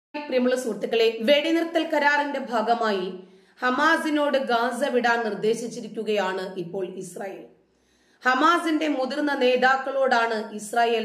പ്രിയമുള്ള സുഹൃത്തുക്കളെ, വെടിനിർത്തൽ കരാറിന്റെ ഭാഗമായി ഹമാസിനോട് ഗാസ വിടാൻ നിർദ്ദേശിച്ചിരിക്കുകയാണ് ഇപ്പോൾ ഇസ്രായേൽ. ഹമാസിന്റെ മുതിർന്ന നേതാക്കളോടാണ് ഇസ്രായേൽ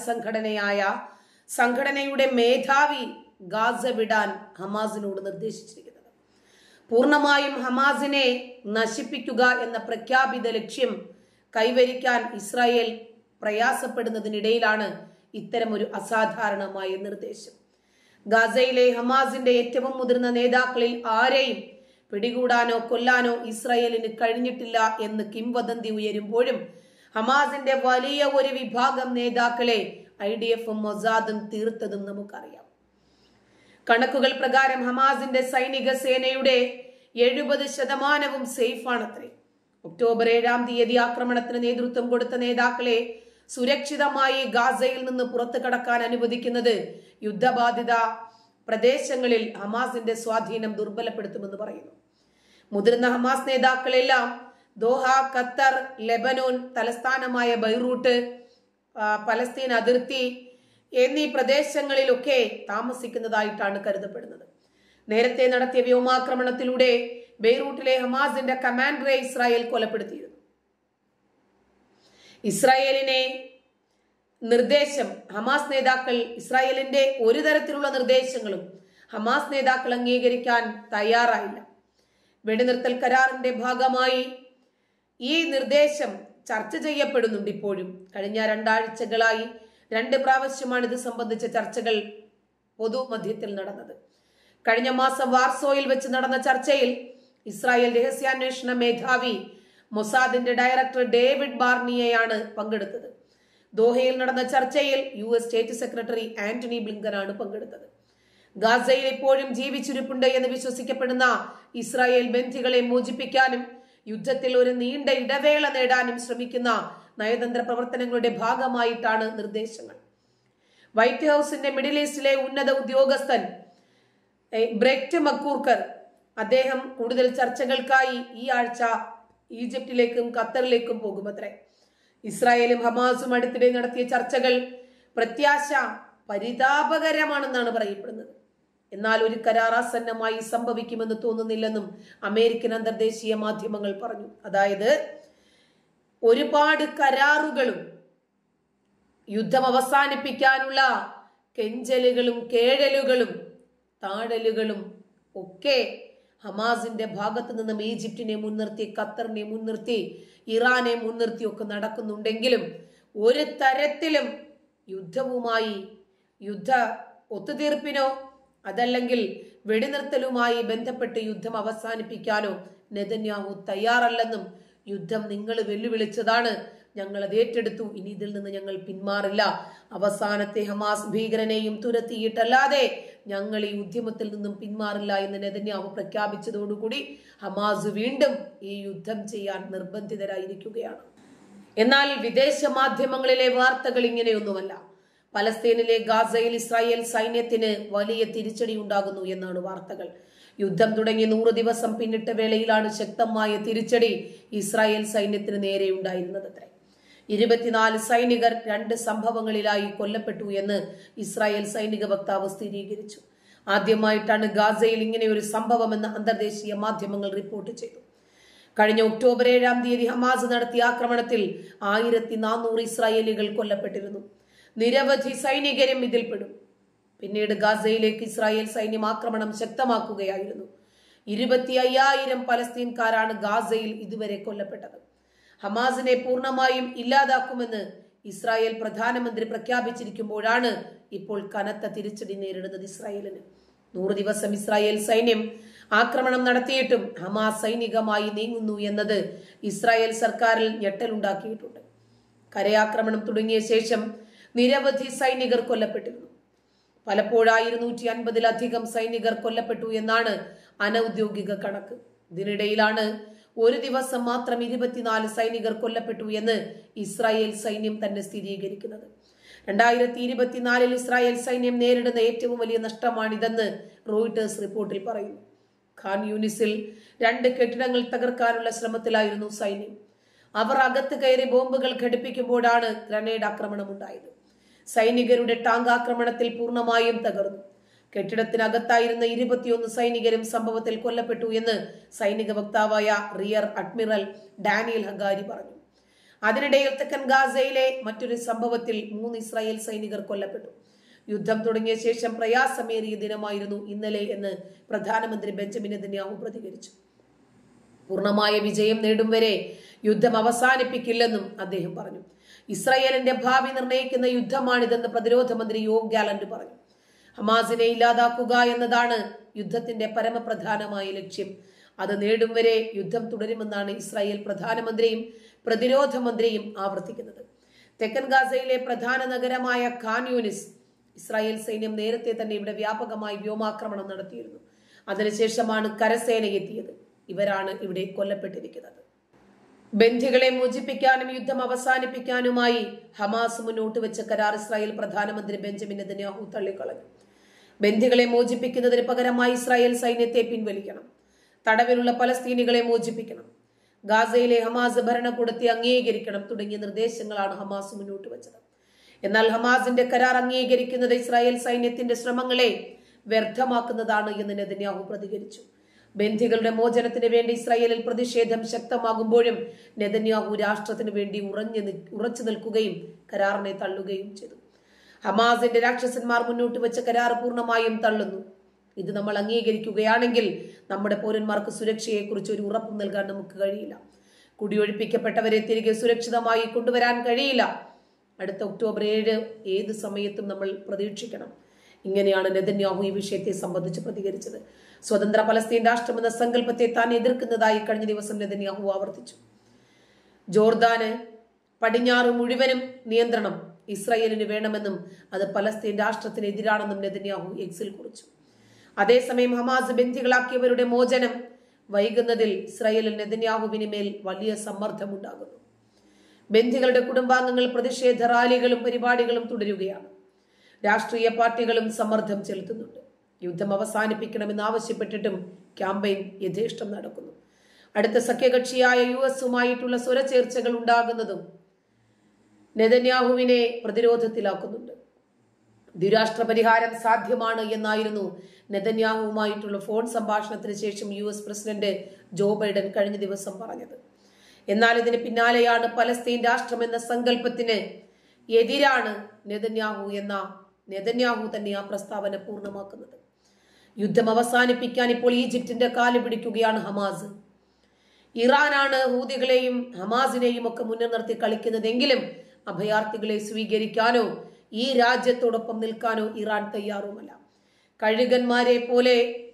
സംഘടനയുടെ മേധാവി ഗാസ വിടാൻ ഹമാസിനോട് നിർദ്ദേശിച്ചിരിക്കുന്നത്. പൂർണ്ണമായും ഹമാസിനെ നശിപ്പിക്കുക എന്ന പ്രഖ്യാപിത ലക്ഷ്യം കൈവരിക്കാൻ ഇസ്രായേൽ പ്രയാസപ്പെടുന്നതിനിടയിലാണ് ഇത്തരമൊരു അസാധാരണമായ നിർദ്ദേശം. ഗാസയിലെ ഹമാസിന്റെ ഏറ്റവും മുതിർന്ന നേതാക്കളിൽ ആരെയും പിടികൂടാനോ കൊല്ലാനോ ഇസ്രായേലിന് കഴിഞ്ഞിട്ടില്ല എന്ന് കിംവദന്തി ഉയരുമ്പോഴും ഹമാസിന്റെ വലിയ ഒരു വിഭാഗം നേതാക്കളെ IDF-ഉം മൊസാദും തീർത്തതും നമുക്കറിയാം. കണക്കുകൾ പ്രകാരം ഹമാസിന്റെ സൈനിക സേനയുടെ 70% സേഫാണത്രേ. ഒക്ടോബർ 7-ാം തീയതി ആക്രമണത്തിന് നേതൃത്വം കൊടുത്ത നേതാക്കളെ സുരക്ഷിതമായി ഗാസയിൽ നിന്ന് പുറത്തു കടക്കാൻ അനുവദിക്കുന്നത് യുദ്ധബാധിത പ്രദേശങ്ങളിൽ ഹമാസിന്റെ സ്വാധീനം ദുർബലപ്പെടുത്തുമെന്ന് പറയുന്നു. മുതിർന്ന ഹമാസ് നേതാക്കളെല്ലാം ദോഹ, ഖത്തർ, ലെബനോൻ തലസ്ഥാനമായ ബൈറൂട്ട്, പലസ്തീൻ അതിർത്തി എന്നീ പ്രദേശങ്ങളിലൊക്കെ താമസിക്കുന്നതായിട്ടാണ് കരുതപ്പെടുന്നത്. നേരത്തെ നടത്തിയ വ്യോമാക്രമണത്തിലൂടെ ബെയ്റൂട്ടിലെ ഹമാസിന്റെ കമാൻഡറെ ഇസ്രായേൽ കൊലപ്പെടുത്തിയിരുന്നു. ഇസ്രായേലിന്റെ ഒരു തരത്തിലുള്ള നിർദ്ദേശങ്ങളും ഹമാസ് നേതാക്കൾ അംഗീകരിക്കാൻ തയ്യാറായില്ല. വെടിനിർത്തൽ കരാറിന്റെ ഭാഗമായി ഈ നിർദ്ദേശം ചർച്ച ചെയ്യപ്പെടുന്നുണ്ട്. ഇപ്പോഴും കഴിഞ്ഞ 2 ആഴ്ചകളായി 2 പ്രാവശ്യമാണ് ഇത് സംബന്ധിച്ച ചർച്ചകൾ പൊതുമധ്യത്തിൽ നടന്നത്. കഴിഞ്ഞ മാസം വാർസോയിൽ വെച്ച് നടന്ന ചർച്ചയിൽ ഇസ്രായേൽ രഹസ്യാന്വേഷണ മേധാവി മൊസാദിന്റെ ഡയറക്ടർ ഡേവിഡ് ബാർണിയയാണ് പങ്കെടുത്തത്. ദോഹയിൽ നടന്ന ചർച്ചയിൽ US സ്റ്റേറ്റ് സെക്രട്ടറി ആന്റണി ബ്ലിങ്കനാണ് പങ്കെടുത്തത്. ഗാസയിൽ ഇപ്പോഴും ജീവിച്ചിരിപ്പുണ്ട് എന്ന് വിശ്വസിക്കപ്പെടുന്ന ഇസ്രായേൽ ബന്ദികളെ മോചിപ്പിക്കാനും യുദ്ധത്തിൽ ഒരു നീണ്ട ഇടവേള നേടാനും ശ്രമിക്കുന്ന നയതന്ത്ര പ്രവർത്തനങ്ങളുടെ ഭാഗമായിട്ടാണ് നിർദ്ദേശങ്ങൾ. വൈറ്റ് ഹൗസിന്റെ മിഡിൽ ഈസ്റ്റിലെ ഉന്നത ഉദ്യോഗസ്ഥൻ ബ്രെറ്റ് മക്കൂർക്കർ അദ്ദേഹം കൂടുതൽ ചർച്ചകൾക്കായി ഈ ആഴ്ച ഈജിപ്തിലേക്കും ഖത്തറിലേക്കും പോകുമത്രേ. ഇസ്രായേലും ഹമാസും അടുത്തിടെ നടത്തിയ ചർച്ചകൾ പ്രത്യാശ പരിതാപകരമാണെന്നാണ് പറയപ്പെടുന്നത്. എന്നാൽ ഒരു കരാർ ആസന്നമായി സംഭവിക്കുമെന്ന് തോന്നുന്നില്ലെന്നും അമേരിക്കൻ അന്തർദേശീയ മാധ്യമങ്ങൾ പറഞ്ഞു. അതായത് ഒരുപാട് കരാറുകളും യുദ്ധം അവസാനിപ്പിക്കാനുള്ള കെഞ്ചലുകളും കേഴലുകളും താഴലുകളും ഒക്കെ ഹമാസിന്റെ ഭാഗത്തു നിന്നും ഈജിപ്തിനെ മുൻനിർത്തി, ഖത്തറിനെ മുൻനിർത്തി, ഇറാനെ മുൻനിർത്തി ഒക്കെ നടക്കുന്നുണ്ടെങ്കിലും ഒരു തരത്തിലും യുദ്ധ ഒത്തുതീർപ്പിനോ അതല്ലെങ്കിൽ വെടിനിർത്തലുമായി ബന്ധപ്പെട്ട് യുദ്ധം അവസാനിപ്പിക്കാനോ നെതന്യാഹു തയ്യാറല്ലെന്നും യുദ്ധം നിങ്ങൾ വെല്ലുവിളിച്ചതാണ്, ഞങ്ങൾ അത് ഏറ്റെടുത്തു, ഇനി ഇതിൽ നിന്ന് ഞങ്ങൾ പിന്മാറില്ല, അവസാനത്തെ ഹമാസ് ഭീകരനെയും തുരത്തിയിട്ടല്ലാതെ ഞങ്ങൾ ഈ ഉദ്യമത്തിൽ നിന്നും പിന്മാറില്ല എന്ന് നെതന്യാഹു പ്രഖ്യാപിച്ചതോടുകൂടി ഹമാസ് വീണ്ടും ഈ യുദ്ധം ചെയ്യാൻ നിർബന്ധിതരായിരിക്കുകയാണ്. എന്നാൽ വിദേശ മാധ്യമങ്ങളിലെ വാർത്തകൾ ഇങ്ങനെയൊന്നുമല്ല. പലസ്തീനിലെ ഗാസയിൽ ഇസ്രായേൽ സൈന്യത്തിന് വലിയ തിരിച്ചടി ഉണ്ടാകുന്നു എന്നാണ് വാർത്തകൾ. യുദ്ധം തുടങ്ങി 100 ദിവസം പിന്നിട്ട വേളയിലാണ് ശക്തമായ തിരിച്ചടി ഇസ്രായേൽ സൈന്യത്തിന് നേരെ ഉണ്ടായിരുന്നത്. 24 സൈനികർ 2 സംഭവങ്ങളിലായി കൊല്ലപ്പെട്ടു എന്ന് ഇസ്രായേൽ സൈനിക വക്താവ് സ്ഥിരീകരിച്ചു. ആദ്യമായിട്ടാണ് ഗാസയിൽ ഇങ്ങനെ ഒരു സംഭവമെന്ന് അന്തർദേശീയ മാധ്യമങ്ങൾ റിപ്പോർട്ട് ചെയ്തു. കഴിഞ്ഞ ഒക്ടോബർ 7-ാം തീയതി ഹമാസ് നടത്തിയ ആക്രമണത്തിൽ 1400 ഇസ്രായേലികൾ കൊല്ലപ്പെട്ടിരുന്നു. നിരവധി സൈനികരും ഇതിൽപ്പെടും. പിന്നീട് ഗാസയിലേക്ക് ഇസ്രായേൽ സൈന്യം ആക്രമണം ശക്തമാക്കുകയായിരുന്നു. 25,000 പലസ്തീൻകാരാണ് ഗാസയിൽ ഇതുവരെ കൊല്ലപ്പെട്ടത്. ഹമാസിനെ പൂർണ്ണമായും ഇല്ലാതാക്കുമെന്ന് ഇസ്രായേൽ പ്രധാനമന്ത്രി പ്രഖ്യാപിച്ചിരിക്കുമ്പോഴാണ് ഇപ്പോൾ കനത്ത തിരിച്ചടി നേരിടുന്നത് ഇസ്രായേലിന്. 100 ദിവസം ഇസ്രായേൽ സൈന്യം ആക്രമണം നടത്തിയിട്ടും ഹമാസ് സൈനികമായി നീങ്ങുന്നു എന്നത് ഇസ്രായേൽ സർക്കാരിൽ ഞെട്ടലുണ്ടാക്കിയിട്ടുണ്ട്. കരയാക്രമണം തുടങ്ങിയ ശേഷം നിരവധി സൈനികർ കൊല്ലപ്പെട്ടിരുന്നു. പലപ്പോഴായി 250-ലധികം സൈനികർ കൊല്ലപ്പെട്ടു എന്നാണ് അനൌദ്യോഗിക കണക്ക്. ഇതിനിടയിലാണ് ഒരു ദിവസം മാത്രം 24 സൈനികർ കൊല്ലപ്പെട്ടു എന്ന് ഇസ്രായേൽ സൈന്യം തന്നെ സ്ഥിരീകരിക്കുന്നത്. 2024 ഇസ്രായേൽ സൈന്യം നേരിടുന്ന ഏറ്റവും വലിയ നഷ്ടമാണിതെന്ന് റോയിട്ടേഴ്സ് റിപ്പോർട്ടിൽ പറയുന്നു. ഖാൻ യൂനിസിൽ 2 കെട്ടിടങ്ങൾ തകർക്കാനുള്ള ശ്രമത്തിലായിരുന്നു സൈന്യം. അവർ അകത്ത് കയറി ബോംബുകൾ ഘടിപ്പിക്കുമ്പോഴാണ് ഗ്രനേഡ് ആക്രമണം ഉണ്ടായത്. സൈനികരുടെ ടാങ്ക് ആക്രമണത്തിൽ പൂർണ്ണമായും തകർന്നു. കെട്ടിടത്തിനകത്തായിരുന്ന 21 സൈനികരും സംഭവത്തിൽ കൊല്ലപ്പെട്ടു എന്ന് സൈനിക വക്താവായ റിയർ അഡ്മിറൽ ഡാനിയൽ ഹഗാരി പറഞ്ഞു. അതിനിടയിൽ തെക്കൻ ഗാസയിലെ മറ്റൊരു സംഭവത്തിൽ 3 ഇസ്രായേൽ സൈനികർ കൊല്ലപ്പെട്ടു. യുദ്ധം തുടങ്ങിയ ശേഷം പ്രയാസമേറിയ ദിനമായിരുന്നു ഇന്നലെ എന്ന് പ്രധാനമന്ത്രി ബെഞ്ചമിൻ നെതന്യാഹു പ്രതികരിച്ചു. പൂർണ്ണമായ വിജയം നേടും വരെ യുദ്ധം അവസാനിപ്പിക്കില്ലെന്നും അദ്ദേഹം പറഞ്ഞു. ഇസ്രായേലിന്റെ ഭാവി നിർണ്ണയിക്കുന്ന യുദ്ധമാണിതെന്ന് പ്രതിരോധ മന്ത്രി യോവ് ഗാലന്റ് പറഞ്ഞു. ഹമാസിനെ ഇല്ലാതാക്കുക എന്നതാണ് യുദ്ധത്തിന്റെ പരമപ്രധാനമായ ലക്ഷ്യം. അത് നേടും വരെ യുദ്ധം തുടരുമെന്നാണ് ഇസ്രായേൽ പ്രധാനമന്ത്രിയും പ്രതിരോധ മന്ത്രിയും ആവർത്തിക്കുന്നത്. തെക്കൻ ഗാസയിലെ പ്രധാന നഗരമായ ഖാൻ യൂനിസ് ഇസ്രായേൽ സൈന്യം നേരത്തെ തന്നെ ഇവിടെ വ്യാപകമായി വ്യോമാക്രമണം നടത്തിയിരുന്നു. അതിനുശേഷമാണ് കരസേന എത്തിയത്. ഇവരാണ് ഇവിടെ കൊല്ലപ്പെട്ടിരിക്കുന്നത്. ബന്ധികളെ മോചിപ്പിക്കാനും യുദ്ധം അവസാനിപ്പിക്കാനുമായി ഹമാസ് മുന്നോട്ട് വെച്ച കരാർ ഇസ്രായേൽ പ്രധാനമന്ത്രി ബെഞ്ചമിൻ നെതന്യാഹു തള്ളിക്കളഞ്ഞു. ബന്ധികളെ മോചിപ്പിക്കുന്നതിന് പകരമായി ഇസ്രായേൽ സൈന്യത്തെ പിൻവലിക്കണം, തടവിലുള്ള പലസ്തീനികളെ മോചിപ്പിക്കണം, ഗാസയിലെ ഹമാസ് ഭരണകൂടത്തെ അംഗീകരിക്കണം തുടങ്ങിയ നിർദ്ദേശങ്ങളാണ് ഹമാസ് മുന്നോട്ട് വെച്ചത്. എന്നാൽ ഹമാസിന്റെ കരാർ അംഗീകരിക്കുന്നത് ഇസ്രായേൽ സൈന്യത്തിന്റെ ശ്രമങ്ങളെ വ്യർത്ഥമാക്കുന്നതാണ് എന്ന് നെതന്യാഹു പ്രതികരിച്ചു. ബന്ധികളുടെ മോചനത്തിന് വേണ്ടി ഇസ്രായേലിൽ പ്രതിഷേധം ശക്തമാകുമ്പോഴും നെതന്യാഹു രാഷ്ട്രത്തിന് വേണ്ടി ഉറച്ചു നിൽക്കുകയും കരാറിനെ തള്ളുകയും ചെയ്തു. ഹമാസിന്റെ രാക്ഷസന്മാർ മുന്നോട്ട് വെച്ച കരാർ പൂർണ്ണമായും തള്ളുന്നു. ഇത് നമ്മൾ അംഗീകരിക്കുകയാണെങ്കിൽ നമ്മുടെ പൗരന്മാർക്ക് സുരക്ഷയെക്കുറിച്ച് ഒരു ഉറപ്പും നൽകാൻ നമുക്ക് കഴിയില്ല. കുടിയൊഴിപ്പിക്കപ്പെട്ടവരെ തിരികെ സുരക്ഷിതമായി കൊണ്ടുവരാൻ കഴിയില്ല. അടുത്ത ഒക്ടോബർ 7 ഏത് സമയത്തും നമ്മൾ പ്രതീക്ഷിക്കണം. ഇങ്ങനെയാണ് നെതന്യാഹു ഈ വിഷയത്തെ സംബന്ധിച്ച് പ്രതികരിച്ചത്. സ്വതന്ത്ര പലസ്തീൻ രാഷ്ട്രമെന്ന സങ്കല്പത്തെ താൻ എതിർക്കുന്നതായി കഴിഞ്ഞ ദിവസം നെതന്യാഹു ആവർത്തിച്ചു. ജോർദാന് പടിഞ്ഞാറ് മുഴുവനും നിയന്ത്രണം ഇസ്രായേലിന് വേണമെന്നും അത് പലസ്തീൻ രാഷ്ട്രത്തിനെതിരാണെന്നും നെതന്യാഹു എക്സിൽ കുറിച്ചു. അതേസമയം ഹമാസ് ബന്ധികളാക്കിയവരുടെ മോചനം വൈകുന്നതിൽ ഇസ്രായേലിൽ നെതന്യാഹുവിന് മേൽ വലിയ സമ്മർദ്ദമുണ്ടാകുന്നു. ബന്ധികളുടെ കുടുംബാംഗങ്ങൾ പ്രതിഷേധ റാലികളും പരിപാടികളും തുടരുകയാണ്. രാഷ്ട്രീയ പാർട്ടികളും സമ്മർദ്ദം ചെലുത്തുന്നുണ്ട്. യുദ്ധം അവസാനിപ്പിക്കണമെന്ന് ആവശ്യപ്പെട്ടിട്ടും ക്യാമ്പയിൻ യഥേഷ്ടം നടക്കുന്നു. അടുത്ത സഖ്യകക്ഷിയായ US-ഉമായിട്ടുള്ള സ്വരചേർച്ചകൾ ഉണ്ടാകുന്നതും നെതന്യാഹുവിനെ പ്രതിരോധത്തിലാക്കുന്നുണ്ട്. ദ്വിരാഷ്ട്ര പരിഹാരം സാധ്യമാണ് എന്നായിരുന്നു നെതന്യാഹുവുമായിട്ടുള്ള ഫോൺ സംഭാഷണത്തിന് ശേഷം US പ്രസിഡന്റ് ജോ ബൈഡൻ കഴിഞ്ഞ ദിവസം പറഞ്ഞത്. എന്നാൽ ഇതിന് പിന്നാലെയാണ് പലസ്തീൻ രാഷ്ട്രം എന്ന സങ്കല്പത്തിന് എതിരാണ് നെതന്യാഹു തന്നെ ആ പ്രസ്താവന പൂർണ്ണമാക്കുന്നത്. യുദ്ധം അവസാനിപ്പിക്കാൻ ഇപ്പോൾ ഈജിപ്തിന്റെ കാല് പിടിക്കുകയാണ് ഹമാസ്. ഇറാനാണ് ഹൂതികളെയും ഹമാസിനെയും ഒക്കെ മുന്നിൽ നിർത്തി കളിക്കുന്നതെങ്കിലും അഭയാർത്ഥികളെ സ്വീകരിക്കാനോ ഈ രാജ്യത്തോടൊപ്പം നിൽക്കാനോ ഇറാൻ തയ്യാറുമല്ല. കഴുകന്മാരെ പോലെ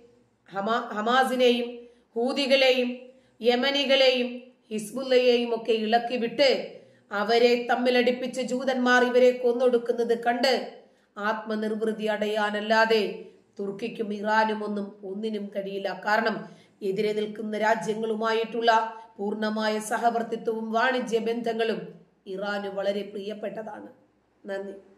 ഹമാസിനെയും ഹൂതികളെയും യമനികളെയും ഹിസ്ബുല്ലയെയും ഒക്കെ ഇളക്കി വിട്ട് അവരെ തമ്മിലടിപ്പിച്ച് ജൂതന്മാർ ഇവരെ കൊന്നൊടുക്കുന്നത് കണ്ട് ആത്മനിർവൃതി അടയാനല്ലാതെ തുർക്കിക്കും ഇറാനും ഒന്നിനും കഴിയില്ല. കാരണം എതിരെ നിൽക്കുന്ന രാജ്യങ്ങളുമായിട്ടുള്ള പൂർണ്ണമായ സഹവർത്തിത്വവും വാണിജ്യ ബന്ധങ്ങളും ഇറാന് വളരെ പ്രിയപ്പെട്ടതാണ്. നന്ദി.